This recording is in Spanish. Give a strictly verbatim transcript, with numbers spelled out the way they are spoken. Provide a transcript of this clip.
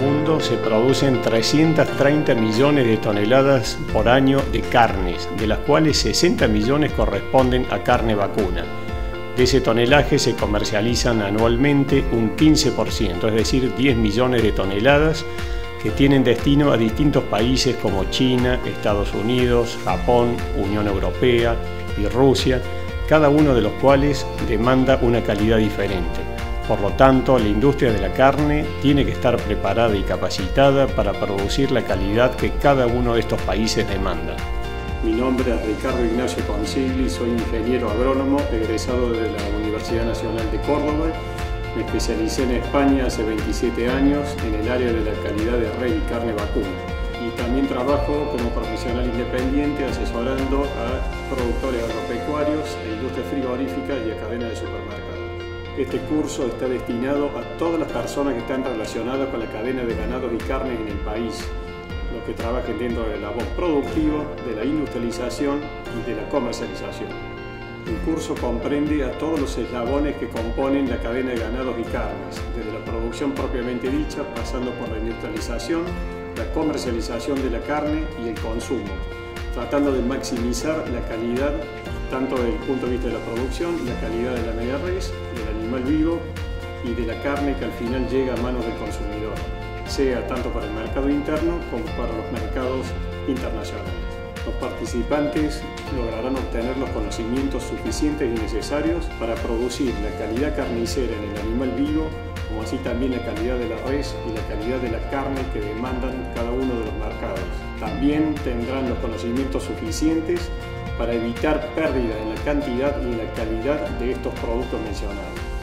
mundo se producen trescientos treinta millones de toneladas por año de carnes, de las cuales sesenta millones corresponden a carne vacuna. De ese tonelaje se comercializan anualmente un quince por ciento, es decir, diez millones de toneladas que tienen destino a distintos países como China, Estados Unidos, Japón, Unión Europea y Rusia, cada uno de los cuales demanda una calidad diferente. Por lo tanto, la industria de la carne tiene que estar preparada y capacitada para producir la calidad que cada uno de estos países demanda. Mi nombre es Ricardo Ignacio Consigli, soy ingeniero agrónomo egresado de la Universidad Nacional de Córdoba. Me especialicé en España hace veintisiete años en el área de la calidad de res y carne vacuna. Y también trabajo como profesional independiente asesorando a productores agropecuarios, a industrias frigoríficas y a cadenas de supermercados. Este curso está destinado a todas las personas que están relacionadas con la cadena de ganados y carnes en el país, los que trabajen dentro del labor productivo, de la industrialización y de la comercialización. El curso comprende a todos los eslabones que componen la cadena de ganados y carnes, desde la producción propiamente dicha, pasando por la industrialización, la comercialización de la carne y el consumo, tratando de maximizar la calidad tanto desde el punto de vista de la producción, la calidad de la media res, del animal vivo y de la carne que al final llega a manos del consumidor, sea tanto para el mercado interno como para los mercados internacionales. Los participantes lograrán obtener los conocimientos suficientes y necesarios para producir la calidad carnicera en el animal vivo, como así también la calidad de la res y la calidad de la carne que demandan cada uno de los mercados. También tendrán los conocimientos suficientes para evitar pérdida en la cantidad y en la calidad de estos productos mencionados.